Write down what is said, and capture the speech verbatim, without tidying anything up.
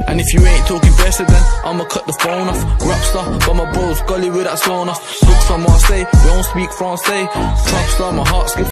And if you ain't talking better, then I'ma cut the phone off. Rockstar, but my bros gully with that sauna. Look from Marseille, we don't speak Francais. Top star, my heart's good.